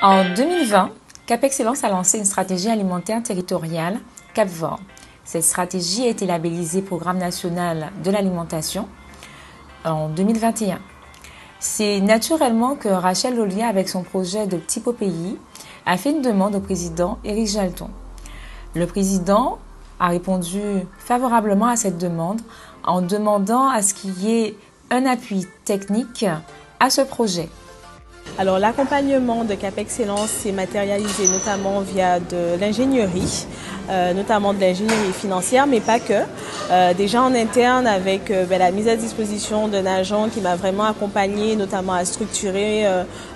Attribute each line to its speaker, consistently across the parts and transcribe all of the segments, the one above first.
Speaker 1: En 2020, Cap Excellence a lancé une stratégie alimentaire territoriale CapVor. Cette stratégie a été labellisée Programme national de l'alimentation en 2021. C'est naturellement que Rachel Lolia, avec son projet de Petit Pot Pays, a fait une demande au président Éric Jalton. Le président a répondu favorablement à cette demande en demandant à ce qu'il y ait un appui technique à ce projet.
Speaker 2: Alors l'accompagnement de Cap Excellence s'est matérialisé notamment via de l'ingénierie, notamment de l'ingénierie financière, mais pas que. Déjà en interne avec la mise à disposition d'un agent qui m'a vraiment accompagné, notamment à structurer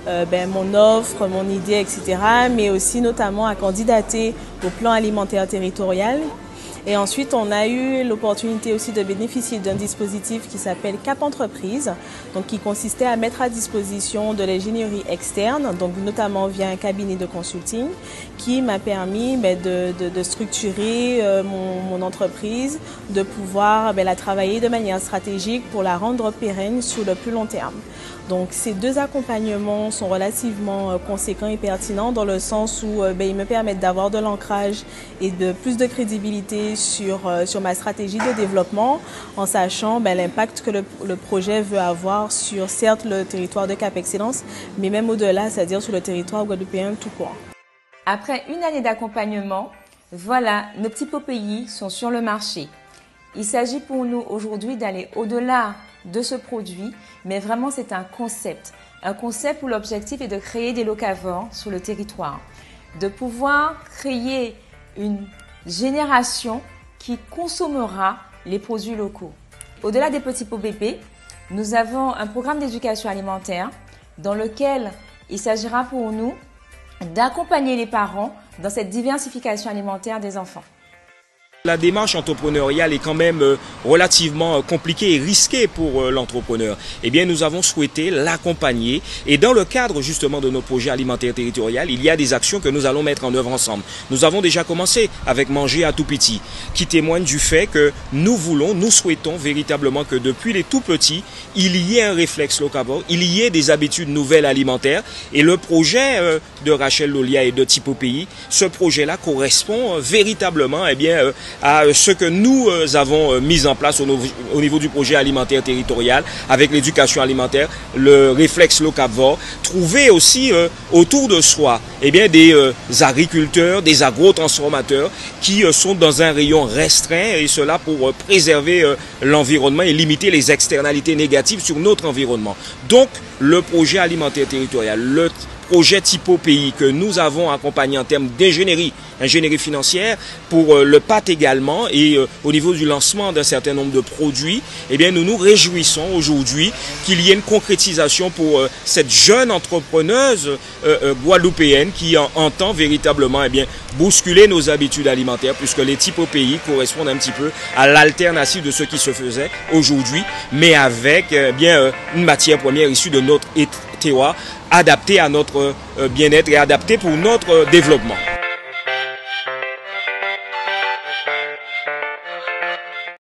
Speaker 2: mon offre, mon idée, etc. Mais aussi notamment à candidater au plan alimentaire territorial. Et ensuite, on a eu l'opportunité aussi de bénéficier d'un dispositif qui s'appelle Cap Entreprise, donc qui consistait à mettre à disposition de l'ingénierie externe, donc notamment via un cabinet de consulting, qui m'a permis de structurer mon entreprise, de pouvoir la travailler de manière stratégique pour la rendre pérenne sur le plus long terme. Donc ces deux accompagnements sont relativement conséquents et pertinents dans le sens où ils me permettent d'avoir de l'ancrage et de plus de crédibilité sur ma stratégie de développement en sachant l'impact que le projet veut avoir sur certes le territoire de Cap Excellence, mais même au-delà, c'est-à-dire sur le territoire guadeloupéen tout court.
Speaker 1: Après une année d'accompagnement, voilà, nos petits pots pays sont sur le marché. Il s'agit pour nous aujourd'hui d'aller au-delà de ce produit, mais vraiment c'est un concept où l'objectif est de créer des locavores sur le territoire, de pouvoir créer une génération qui consommera les produits locaux. Au-delà des petits pots bébés, nous avons un programme d'éducation alimentaire dans lequel il s'agira pour nous d'accompagner les parents dans cette diversification alimentaire des enfants.
Speaker 3: La démarche entrepreneuriale est quand même relativement compliquée et risquée pour l'entrepreneur. Eh bien, nous avons souhaité l'accompagner et dans le cadre justement de nos projets alimentaires territoriaux, il y a des actions que nous allons mettre en œuvre ensemble. Nous avons déjà commencé avec Manger à tout petit, qui témoigne du fait que nous souhaitons véritablement que depuis les tout petits, il y ait un réflexe locavore, il y ait des habitudes nouvelles alimentaires et le projet de Rachel Lolia et de Petit Pot Pays, ce projet-là correspond véritablement à ce que nous avons mis en place au niveau du projet alimentaire territorial avec l'éducation alimentaire, le réflexe locavore, trouver aussi autour de soi des agriculteurs, des agrotransformateurs qui sont dans un rayon restreint et cela pour préserver l'environnement et limiter les externalités négatives sur notre environnement. Donc le projet alimentaire territorial, le projet Petit Pot Pays que nous avons accompagné en termes d'ingénierie financière pour le PAT également et au niveau du lancement d'un certain nombre de produits, nous nous réjouissons aujourd'hui qu'il y ait une concrétisation pour cette jeune entrepreneuse guadeloupéenne qui entend véritablement bousculer nos habitudes alimentaires puisque les Petit Pot Pays correspondent un petit peu à l'alternative de ce qui se faisait aujourd'hui, mais avec une matière première issue de notre terroir adaptée à notre bien-être et adaptée pour notre développement.